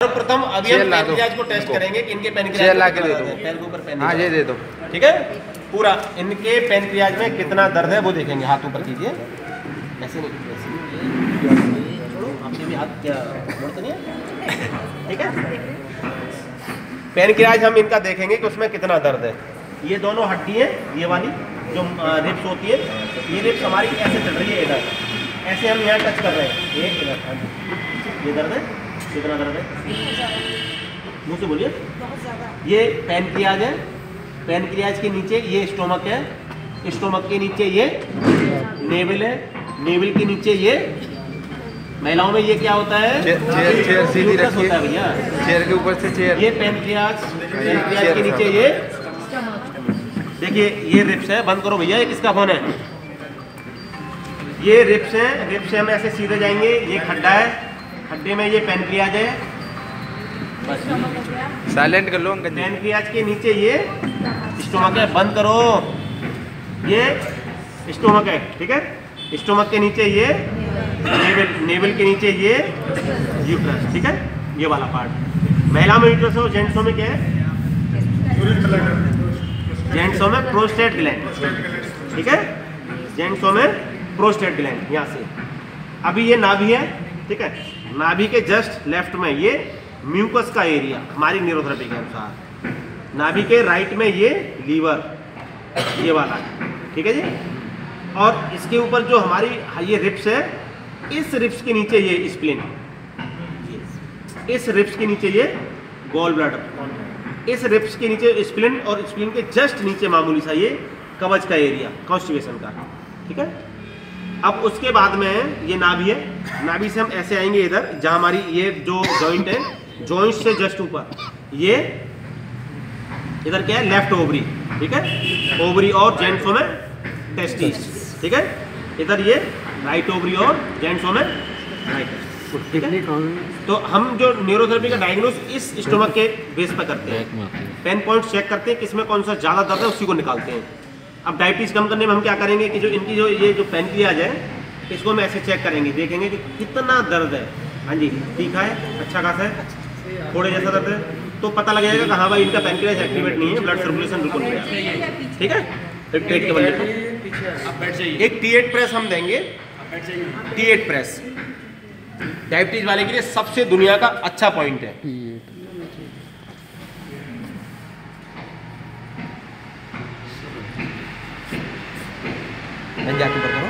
प्रथम अभी हम पैनक्रियाज को टेस्ट करेंगे कि इनके पैनक्रियाज ला के दे दो। पैर के ऊपर पेन। हाँ ये दे दो। ठीक है, पूरा इनके पैनक्रियाज में कितना दर्द है वो देखेंगे। हाथ ऊपर कीजिए, ऐसे नहीं, ऐसे छोड़ो, आपके भी हाथ क्या मोड़ तो नहीं है। ठीक है, पैनक्रियाज हम इनका देखेंगे कि उसमें कितना दर्द है। ये दोनों हड्डी है, ये वाली जो रिप्स होती है, ये रिप्स हमारी ऐसे चल रही है इधर, ऐसे हम यहाँ टच कर रहे हैं, ये इधर। ये दर्द है, कितना दर्द है मुँह से बोलिए। ये पैनक्रियाज है, पैनक्रियाज के नीचे ये स्टोमक है, स्टोमक के नीचे ये नेवल है, नेवल के नीचे ये महिलाओं में ये क्या होता है, चेयर सीधी रखिए, होता है भैया, चेयर के ऊपर से चेयर। ये पैनक्रियाज, पैनक्रियाज के नीचे ये देखिए, ये रिप्स है। बंद करो भैया, ये किसका फोन है? ये रिप्स है, रिप्स से हम ऐसे सीधे जाएंगे, ये खड्डा है, खड्डे में ये पैनक्रियाज है। बस साइलेंट कर लो अंकल जी। पैनक्रियाज के नीचे ये स्टोमक है। बंद करो, ये स्टोमक है। ठीक है, स्टोमक के नीचे ये नेवल, नेवल के नीचे ये यूट्रस। ठीक है, ये वाला पार्ट। महिला में यूट्रस हो, जेंट्सों में क्या है? जेंट्सों में प्रोस्टेट ग्लैंड। ठीक है, जेंट्सों में प्रोस्टेट ग्लैंड। यहाँ से अभी ये नाभि है। ठीक है, नाभि के जस्ट लेफ्ट में ये म्यूकस का एरिया हमारी न्यूरोथेरेपी के अनुसार। नाभि के राइट में ये लीवर, ये वाला। ठीक है जी, और इसके ऊपर जो हमारी ये रिप्स है, इस रिप्स के नीचे ये स्प्लीन, इस रिप्स के नीचे ये गॉल ब्लैडर, इस रिप्स के नीचे स्प्लीन, और स्प्लीन के जस्ट नीचे मामूली सा ये कवच का एरिया, कॉन्स्टिपेशन का। ठीक है, अब उसके बाद में ये नाभि है, नाभि से हम ऐसे आएंगे इधर, जहाँ हमारी ये जो जॉइंट है, जॉइंट से जस्ट ऊपर ये इधर क्या है, लेफ्ट ओवरी। ठीक है, ओवरी और जेंट्सों में टेस्टिस। ठीक है, इधर ये राइट ओवरी और जेंट्सों में राइट। ठीक है, तो हम जो न्यूरोथेरेपी का डायग्नोस इस स्टोमक के बेस पर करते हैं, पेन पॉइंट चेक करते हैं, किसमें कौन सा ज़्यादा दर्द है उसी को निकालते हैं। अब डायबिटीज कम करने में हम क्या करेंगे कि जो इनकी जो ये जो पैनक्रियाज है, इसको हम ऐसे चेक करेंगे, देखेंगे कि कितना दर्द है। हाँ जी, तीखा है, अच्छा खासा है, थोड़े जैसा दर्द है, तो पता लग जाएगा कि हाँ भाई इनका पैनक्रियाज एक्टिवेट नहीं है, ब्लड सर्कुलेशन बिल्कुल नहीं है। ठीक है, एक पेट के बल्ले पे एक T8 प्रेस हम देंगे। T8 प्रेस डायबिटीज वाले के लिए सबसे दुनिया का अच्छा पॉइंट है। जाके करो।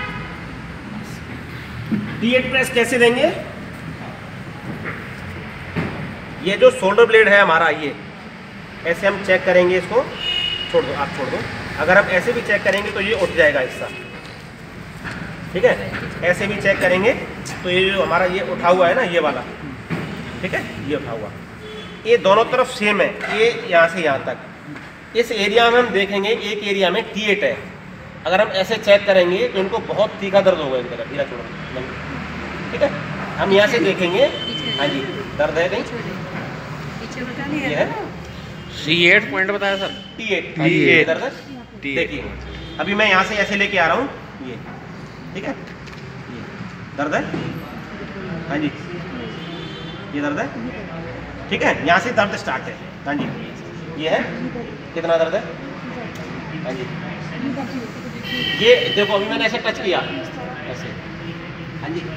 T8 प्रेस कैसे देंगे? ये जो शोल्डर ब्लेड है हमारा, ये ऐसे हम चेक करेंगे, इसको छोड़ दो, आप छोड़ दो। अगर हम ऐसे भी चेक करेंगे तो ये उठ जाएगा हिस्सा। ठीक है, ऐसे भी चेक करेंगे तो ये जो हमारा ये उठा हुआ है ना, ये वाला, ठीक है, ये उठा हुआ, ये दोनों तरफ सेम है, ये यहाँ से यहाँ तक। इस एरिया में हम देखेंगे, एक एरिया में T8 है। अगर हम ऐसे चेक करेंगे तो इनको बहुत तीखा दर्द होगा इनका। धीरा छोड़ो। ठीक है, हम यहाँ से देखेंगे। हाँ जी, दर्द है कहीं? ये है C8 पॉइंट बताया सर। T8 दर्द है। देखिए, अभी मैं यहाँ से ऐसे लेके आ रहा हूँ, ये ठीक है, ये दर्द है। हाँ जी, ये दर्द है। ठीक है, यहाँ से दर्द स्टार्ट है। हाँ जी, ये है, कितना दर्द है? हाँ जी, ये देखो, अभी मैंने ऐसे टच किया, ऐसे। हाँ जी,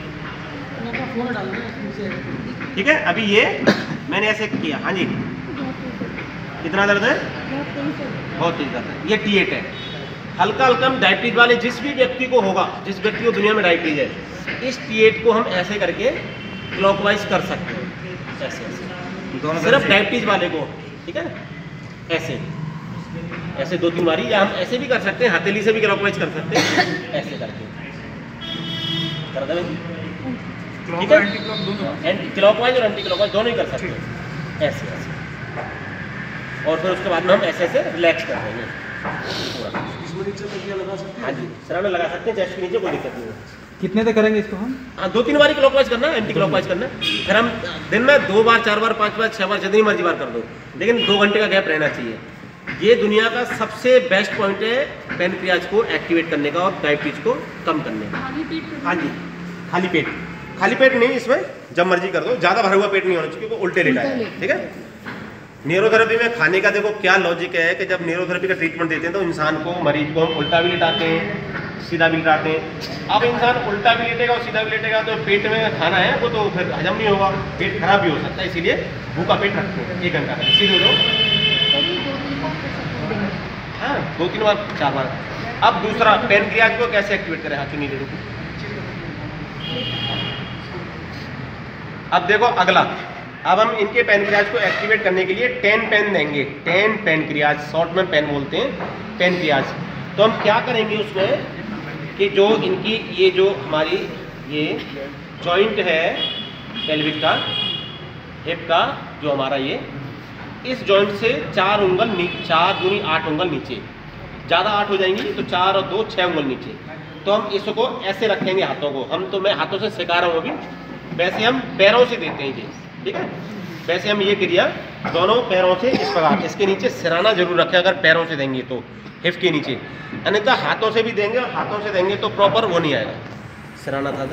ठीक है, अभी ये मैंने ऐसे किया। हाँ जी, कितना दर्द है? बहुत तेज दर्द है। ये T8 है। हल्का हल्का हम डायबिटीज वाले जिस भी व्यक्ति को होगा, जिस व्यक्ति को दुनिया में डायबिटीज है, इस T8 को हम ऐसे करके क्लॉकवाइज कर सकते हैं, ऐसे ऐसे, सिर्फ डायबिटीज वाले को। ठीक है, ऐसे ऐसे 2-3 बारी, या हम ऐसे भी कर सकते हैं, हथेली से भी क्लॉकवाइज कर सकते हैं, ऐसे करके कर दें। ठीक है, क्लॉकवाइज और एंटी क्लॉकवाइज दोनों ही कर सकते हैं, ऐसे ऐसे। और फिर उसके बाद में हम ऐसे ऐसे रिलैक्स कर देंगे पूरा। हाँ जी, सिर में लगा सकते हैं, चेस्ट के नीचे, कोई दिक्कत नहीं है। कितने तक करेंगे इसको हम? हाँ, 2-3 बारी क्लॉकवाइज करना, एंटी क्लॉकवाइज करना। फिर हम दिन में 2 बार, 4 बार, 5 बार, 6 बार, जितनी मर्जी बार कर दो, लेकिन 2 घंटे का गैप रहना चाहिए। ये दुनिया का सबसे बेस्ट पॉइंट है पैनक्रियाज को एक्टिवेट करने का और डायबिटीज को कम करने का। हाँ जी, खाली पेट, खाली पेट नहीं, इसमें जब मर्जी कर दो, ज़्यादा भरा हुआ पेट नहीं होना चाहिए, वो उल्टे लेटा है, ठीक है। न्यूरोथेरेपी में खाने का देखो क्या लॉजिक है कि जब न्यूरोथेरेपी का ट्रीटमेंट देते हैं तो इंसान को, मरीज को हम उल्टा भी लिटाते हैं, सीधा भी लिटाते हैं। अब इंसान उल्टा भी लेटेगा और सीधा भी लेटेगा तो पेट में खाना है वो तो फिर हजम नहीं होगा, पेट खराब भी हो सकता है, इसीलिए भूखा पेट रखते हैं 1 घंटा तक, सीधे हो जाओ। हाँ 2-3 बार 4 बार। अब दूसरा पैनक्रियाज को कैसे एक्टिवेट करें, हाथ नहीं दे दो। अब देखो अगला, अब हम इनके पैनक्रियाज को एक्टिवेट करने के लिए 10 पेन देंगे, 10 पैनक्रियाज, शॉर्ट में पेन बोलते हैं पैनक्रियाज। तो हम क्या करेंगे उसमें कि जो इनकी ये जो हमारी ये जॉइंट है पेल्विक का, हिप का जो हमारा ये, इस जॉइंट से 4 उंगल 4 दूनी 8 उंगल नीचे, ज़्यादा 8 हो जाएंगी तो 4 और 2 6 उंगल नीचे। तो हम इसको ऐसे रखेंगे हाथों को, हम तो मैं हाथों से सिखा रहा हूँ अभी, वैसे हम पैरों से देते हैं ये, ठीक है। वैसे हम ये क्रिया दोनों पैरों से इस प्रकार, इसके नीचे सिराना जरूर रखें अगर पैरों से देंगे तो, हिप के नीचे, अन्यथा हाथों से भी देंगे और हाथों से देंगे तो प्रॉपर वो नहीं आएगा। सिराना था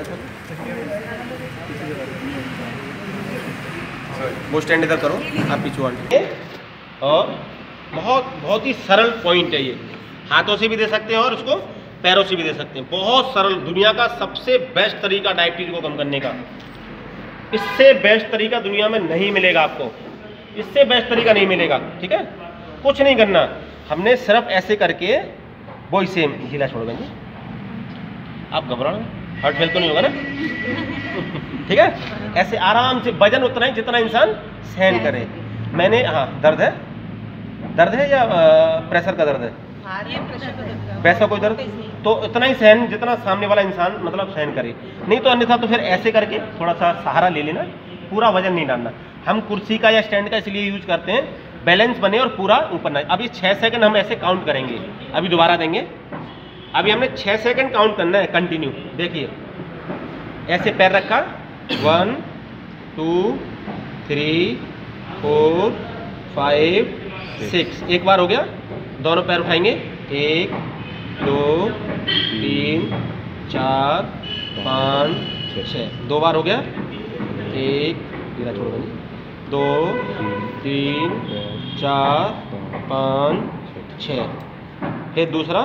वो स्टैंड इधर करो आप पीछे, और बहुत ही सरल पॉइंट है ये, हाथों से भी दे सकते हैं और उसको पैरों से भी दे सकते हैं। बहुत सरल, दुनिया का सबसे बेस्ट तरीका डायबिटीज को कम करने का, इससे बेस्ट तरीका दुनिया में नहीं मिलेगा आपको, इससे बेस्ट तरीका नहीं मिलेगा, ठीक है। कुछ नहीं करना, हमने सिर्फ ऐसे करके वो इसे हिला छोड़ देंगे, आप घबराओ, हार्ट फेल तो नहीं होगा ना, ठीक है। ऐसे आराम से, वजन उतना ही जितना इंसान सहन करे। मैंने, हाँ दर्द है या प्रेशर का दर्द है, वैसा कोई दर्द, तो इतना ही सहन जितना सामने वाला इंसान मतलब सहन करे, नहीं तो अन्यथा तो फिर ऐसे करके थोड़ा सा सहारा ले लेना, पूरा वजन नहीं डालना। हम कुर्सी का या स्टैंड का इसलिए यूज करते हैं, बैलेंस बने और पूरा ऊपर ना। अभी 6 सेकंड हम ऐसे काउंट करेंगे, अभी दोबारा देंगे, अभी हमने 6 सेकंड काउंट करना है कंटिन्यू। देखिए ऐसे पैर रखा, 1 2 3 4 5 6, एक बार हो गया। दोनों पैर उठाएंगे, 1 2 3 4 5 6, 2 बार हो गया, 1 गिरा छोड़ देंगे, 2 3 4 5 6, फिर दूसरा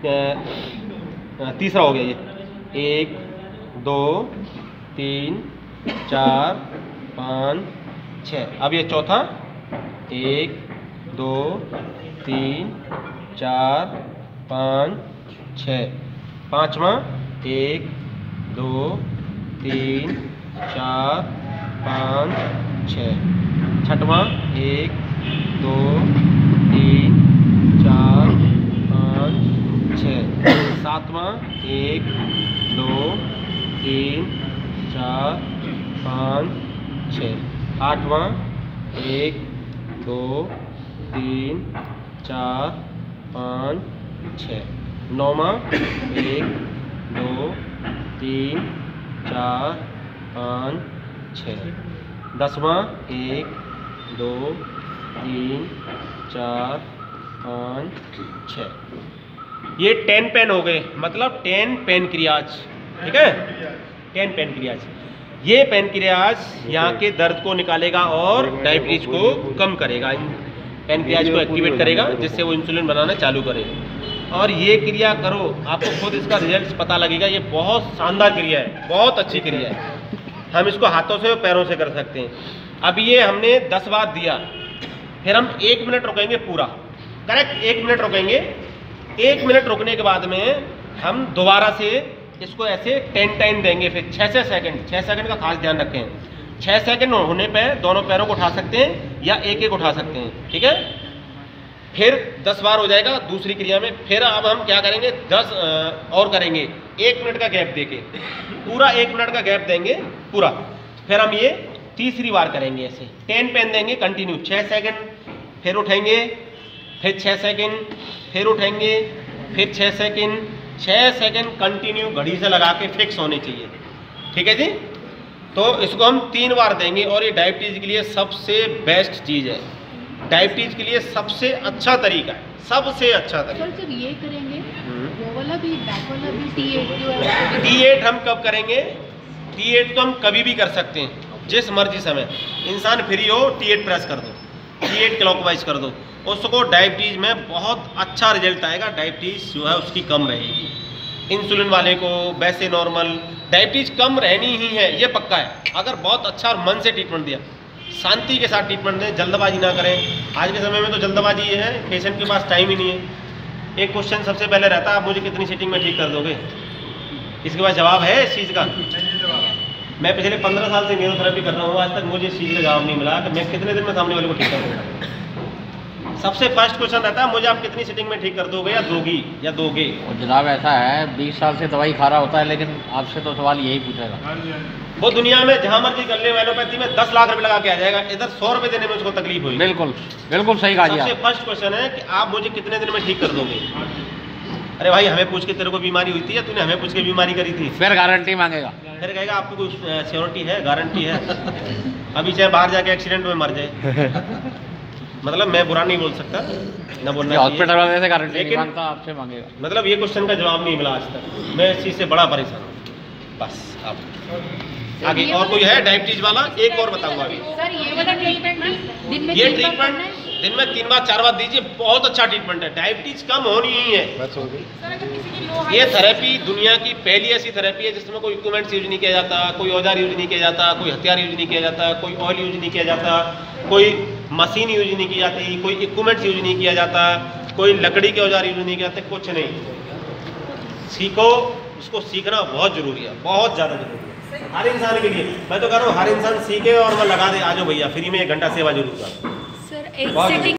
तीसरा हो गया ये, 1 2 3 4 5 6, अब ये चौथा, 1 2 3 4 5 6, पाँचवा 1 2 3 4 5 6, छठवां 1 2 3 4 5 6, सातवां 1 2 3 4 5 6, आठवां 1 2 3 4 5 6, नौवां 1 2 3 4 5 6, 10वां 1 2 3 4 5 6। ये 10 पेन हो गए, मतलब 10 पैनक्रियाज, ठीक है, 10 पैनक्रियाज। ये पैनक्रियाज यहाँ के दर्द को निकालेगा और डायबिटीज को कम करेगा, पैनक्रियाज को एक्टिवेट करेगा जिससे वो इंसुलिन बनाना चालू करे। और ये क्रिया करो, आपको खुद इसका रिजल्ट पता लगेगा। ये बहुत शानदार क्रिया है, बहुत अच्छी क्रिया है। हम इसको हाथों से और पैरों से कर सकते हैं। अब ये हमने 10 बार दिया, फिर हम 1 मिनट रुकेंगे पूरा, करेक्ट 1 मिनट रुकेंगे। 1 मिनट रुकने के बाद में हम दोबारा से इसको ऐसे 10 टाइम देंगे, फिर 6 सेकंड का खास ध्यान रखें। 6 सेकंड होने पे दोनों पैरों को उठा सकते हैं या एक उठा सकते हैं, ठीक है। फिर 10 बार हो जाएगा दूसरी क्रिया में। फिर अब हम क्या करेंगे, 10 और करेंगे, 1 मिनट का गैप देके, पूरा 1 मिनट का गैप देंगे पूरा। फिर हम ये तीसरी बार करेंगे, ऐसे 10 पेन देंगे कंटिन्यू, 6 सेकंड, फिर उठेंगे, फिर 6 सेकंड, फिर उठेंगे, फिर 6 सेकंड, 6 सेकंड कंटिन्यू घड़ी से लगा के फिक्स होने चाहिए, ठीक है जी। तो इसको हम 3 बार देंगे और ये डायबिटीज के लिए सबसे बेस्ट चीज़ है, डायबिटीज के लिए सबसे अच्छा तरीका है, सबसे अच्छा तरीका। सर जब ये करेंगे वो वाला भी, बैक वाला भी T8 जो है, T8 हम कब करेंगे, T8 तो हम कभी भी कर सकते हैं, जिस मर्जी समय इंसान फ्री हो T8 प्रेस कर दो, T8 क्लॉकवाइज कर दो, उसको डायबिटीज़ में बहुत अच्छा रिजल्ट आएगा। डायबिटीज़ जो है उसकी कम रहेगी। इंसुलिन वाले को वैसे नॉर्मल डायबिटीज़ कम रहनी ही है, ये पक्का है। अगर बहुत अच्छा और मन से ट्रीटमेंट दिया, शांति के साथ ट्रीटमेंट दें, जल्दबाजी ना करें। आज के समय में तो जल्दबाजी ये है, पेशेंट के पास टाइम ही नहीं है। एक क्वेश्चन सबसे पहले रहता है, आप मुझे कितनी सीटिंग में ठीक कर दोगे? इसके पास जवाब है इस चीज़ का? मैं पिछले 15 साल से न्यूरोथेरेपी कर रहा हूँ, आज तक मुझे इस चीज़ का जवाब नहीं मिला कि मैं कितने दिन में सामने वाले को ठीक कर दूँगा। सबसे फर्स्ट क्वेश्चन रहता है, मुझे आप कितनी सीटिंग में ठीक कर दोगे या दोगी या दोगे? और जनाब ऐसा है 20 साल से दवाई खा रहा होता है, लेकिन आपसे तो सवाल यही पूछेगा। वो दुनिया में जहाँ मर्जी कर ले, एलोपैथी में 10 लाख रुपए लगा के आ जाएगा, इधर 100 रुपए देने में उसको तकलीफ हुई। बिल्कुल बिल्कुल सही कहा जी। सबसे फर्स्ट क्वेश्चन है कि आप मुझे कितने दिन में ठीक कर दोगे? अरे भाई, हमें पूछ के तेरे को बीमारी हुई थी या तूने हमें पूछ के बीमारी करी थी? फिर गारंटी मांगेगा, फिर कहेगा आपको कोई श्योरिटी है, गारंटी है? अभी चाहे बाहर जाके एक्सीडेंट में मर जाए। मतलब मैं बुरा नहीं बोल सकता, ना बोलना चाहिए, हॉस्पिटल वाले से गारंटी नहीं लेकिन मांगता, आपसे मांगेगा। मतलब ये क्वेश्चन का जवाब नहीं मिला आज तक। मैं इस चीज़ से बड़ा परेशान हूँ। बस आप आगे और कोई है डायबिटीज वाला? एक और बताऊंगा अभी। सर ये वाला ट्रीटमेंट दिन में ये ट्रीटमेंट दिन में 3 बार 4 बार दीजिए, बहुत अच्छा ट्रीटमेंट है। डायबिटीज कम होनी ही है। सर अगर किसी की लो ये थेरेपी दुनिया की पहली ऐसी थेरेपी है जिसमें कोई इक्विपमेंट्स यूज नहीं किया जाता, कोई औजार यूज नहीं किया जाता, कोई हथियार यूज नहीं किया जाता, कोई ऑयल यूज नहीं किया जाता, कोई मशीन यूज नहीं की जाती, कोई इक्विपमेंट्स यूज नहीं किया जाता, कोई लकड़ी के औजार यूज नहीं किया जाते, कुछ नहीं। सीखो, उसको सीखना बहुत जरूरी है, बहुत ज़्यादा जरूरी है हर इंसान के लिए। मैं तो कह रहा हूँ हर इंसान सीखे और मैं लगा दे, आ जाओ भैया फ्री में 1 घंटा सेवा जरूर। सर एक